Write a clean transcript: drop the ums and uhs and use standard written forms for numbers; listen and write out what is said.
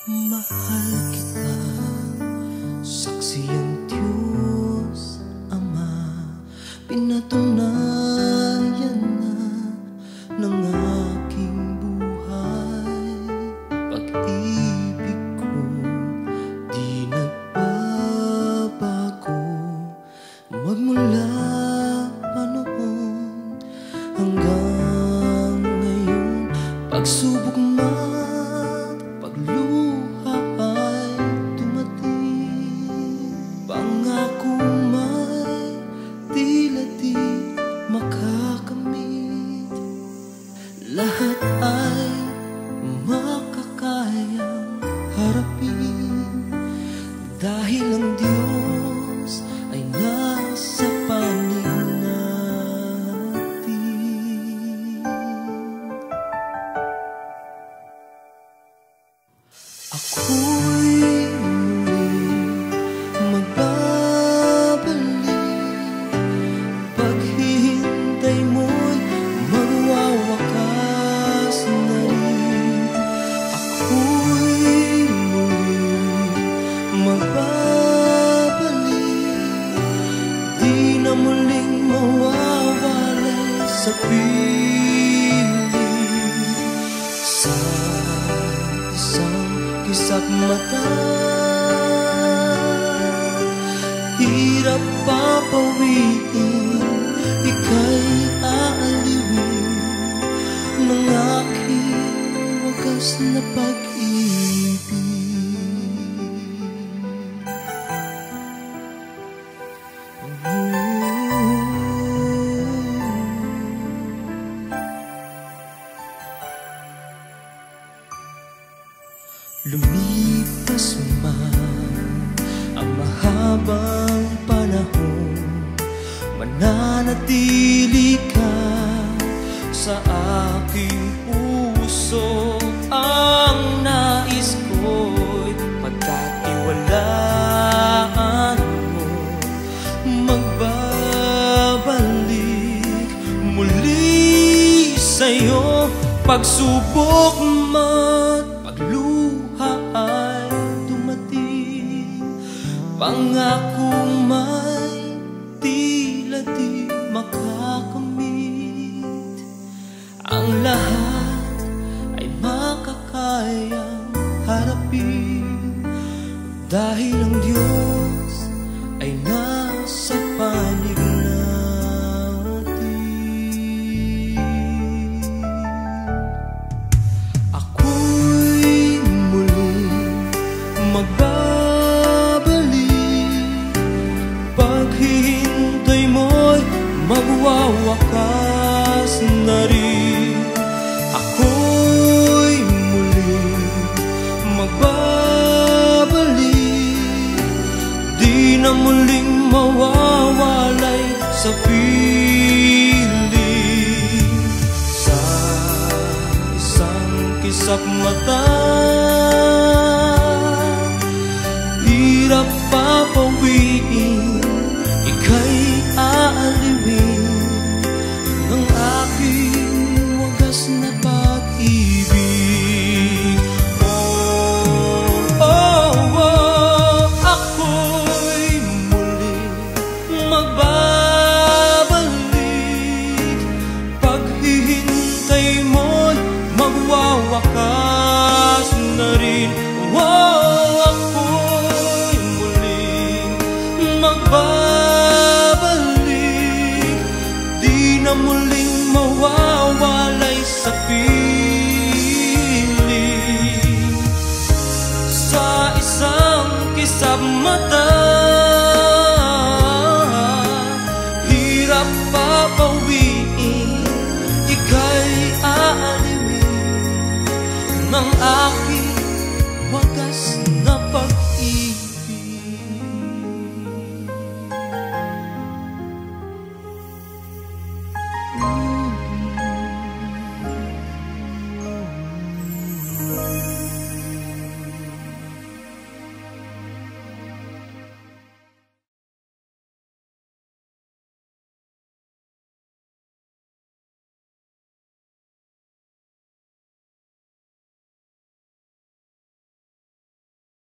Mahal kita, saksi ang Diyos Ama, pinatunayan na ng aking buhay. Pag-ibig ko di nagbabago, magmula pa noon hanggang ngayon. Pagsubok man, pagluha ay dumating, pangako may tila di makakamit. Lahat ay makakayang harapin, dahil ang Diyos ay nasa panig natin. Ako'y muling magbabalik, paghihintay mo'y magwawakas na rin. Ako'y muling magbabalik, di na muling mawawalay sa piling. Sa isang kisap mata, hirap papawiin, ika'y aaliwin ng aking wagas na pag-ibig. Lumipas man ang mahabang panahon, mananatili ka sa aking puso. Ang nais ko'y pagkatiwalaan mo, magbabalik muli sa'yo. Pagsubok man, pagluha ay dumating, pangako may tila di makakamit. Ang lahat ay makakayang harapin, dahil ang Diyos ay nasa panig natin. Ako'y muling magbabalik, paghihintay mo'y magwawakas na rin. Ako'y muling magbabalik, di na muling mawawalay sa piling. Sa isang kisap mata, hirap papawiin, ika'y aaliwin ng aking wagas na pag-ibig. Oh, oh, oh, ako'y muling magbabalik, paghihintay mo'y magwawakas na rin. Oh, ako'y muling magbabalik, di na muling mawawalay sa piling. Sa isang kisap mata, hirap papawiin, ika'y aaliwin ng aking